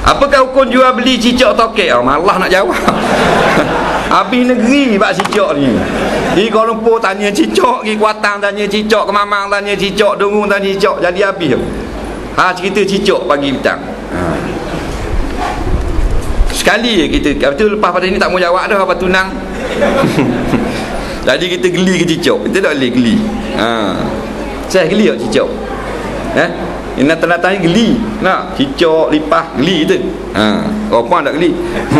Apakah hukum jual beli cicak tokek? Malah nak jawab. Habis negeri bak cicak ni. Di Kuala Lumpur tanya cicak, di Kuantan tanya cicak, ke Mamang tanya cicak, Dengung tanya cicak, jadi habis. Cerita cicak pagi petang. Sekali je kita, betul lepas pada ni tak mau jawab dah apa tunang. Jadi kita geli ke cicak. Kita tak boleh geli. Saya geli tak cicak? Ini tanda-tanda geli. Nak cicak lipas geli tu. Orang tak geli.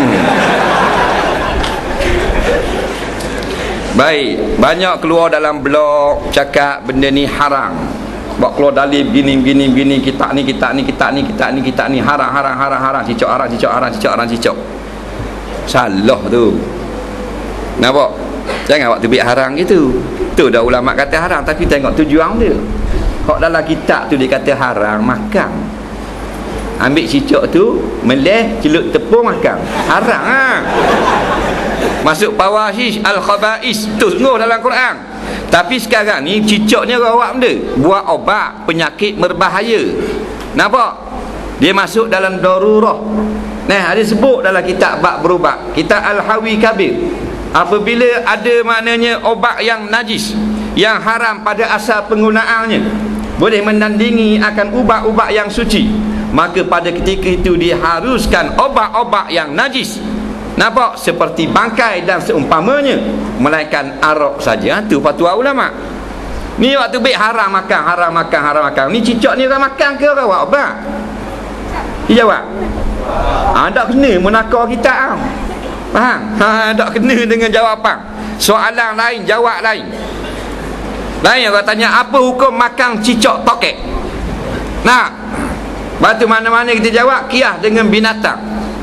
Baik, banyak keluar dalam blog cakap benda ni haram. Buat keluar dalil begini kita ni haram cicak. Salah tu. Nampak? Jangan waktu biar haram gitu. Tu dah ulama kata haram, tapi tengok tujuan dia. Kok dalam kitab tu dia kata haram makan. Ambil cicak tu, meleh, celup tepung makan. Haram Masuk fawahish al-khaba'is tu sungguh dalam Quran. Tapi sekarang ni cicak ni orang buat benda, buat obat penyakit berbahaya. Nampak? Dia masuk dalam darurah. Nah, ada sebut dalam kitab bab berubat, kitab Al-Hawi Kabir. Apabila ada maknanya obat yang najis, yang haram pada asal penggunaannya, boleh menandingi akan ubat-ubat yang suci, maka pada ketika itu diharuskan obat-obat yang najis. Nampak? Seperti bangkai dan seumpamanya, melainkan arak saja. Tu fatwa ulama. Ni waktu baik haram makan. Ni cicak ni orang makan ke orang buat obat? Dia jawab. Tak kena menakar kita. Faham? Tak kena dengan jawapan. Soalan lain, jawab lain. Lain orang tanya apa hukum makan cicak tokek. Nah, batu mana-mana kita jawab kias dengan binatang.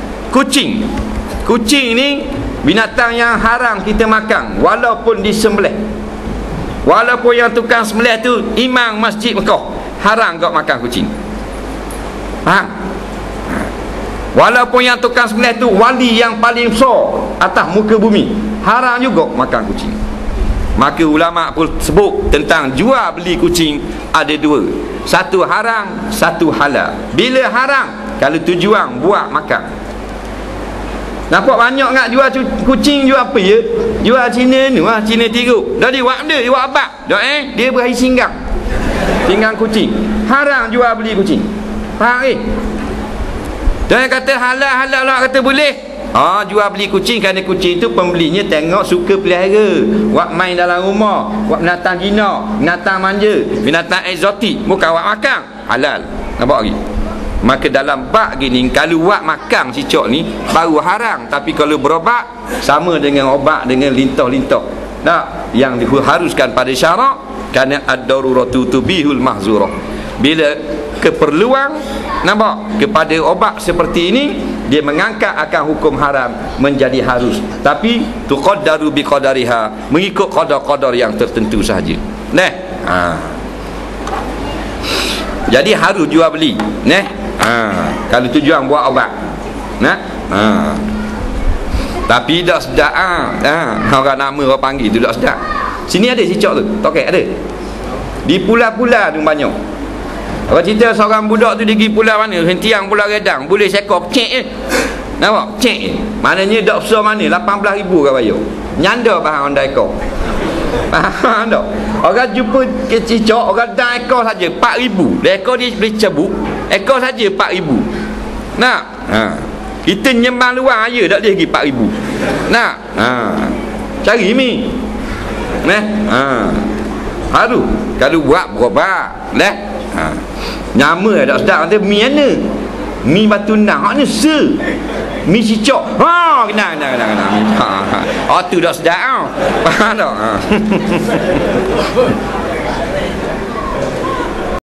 Kucing ni binatang yang haram kita makan walaupun disembelih. Walaupun yang tukang sembelih tu imam masjid Mekah, haram kau makan kucing. Faham? Walaupun yang tukang sembelih tu wali yang paling besar atas muka bumi, haram juga makan kucing. Maka ulama pun sebut tentang jual beli kucing ada dua. Satu haram, satu halal. Bila haram, kalau tujuan buat makan. Nampak banyak nak jual kucing, jual apa ya? Jual Cina ni lah, Cina tiruk. Dah dia buat benda, dia buat abad. Dia berakhir singgang. Singgang kucing. Haram jual beli kucing. Faham Jangan kata halal lah, kata boleh. Jual beli kucing kerana kucing tu pembelinya tengok suka pelihara. Buat main dalam rumah, buat binatang gina, binatang manja, binatang eksotik, bukan buat makan. Halal. Nampak lagi? Maka dalam bab gini, kalau buat makan cicak ni baru haram. Tapi kalau berobat, sama dengan obat dengan lintah-lintah. Tak, yang diharuskan pada syarak, kerana ad-daruratu tubihul mahzurah. Bila keperluan, nampak, kepada obat seperti ini, dia mengangkat akan hukum haram menjadi harus. Tapi tuqaddaru biqadariha, mengikut qadar-qadar yang tertentu sahaja. Jadi harus jual beli. Kalau tujuan buat obat. Tapi tak sedap. Orang nama orang panggil tu tak sedap. Sini ada cicak tu, tokek ada. Di pula-pula tu banyak. Orang cerita seorang budak tu pergi pula mana, Hentiang Pulau Redang, boleh sekor cek je. Nampak? Cek je. Maknanya dak besar mana, 18,000 kau bayar. Nyanda bahan ondai ekor. Faham tak? Orang jumpa ke cicak, orang dah ekor saja 4,000. Ekor dia boleh cabut, ekor saja 4,000. Nak? Kita nyembang luar aja tak dia pergi 4,000. Nak? Cari mi. Haru kalau buat berobat. Nyama tak sedap nanti mi mana? Mi batu nang. Hak ni se. Mi cicak. Kena. Tu dah sedap. Faham tak?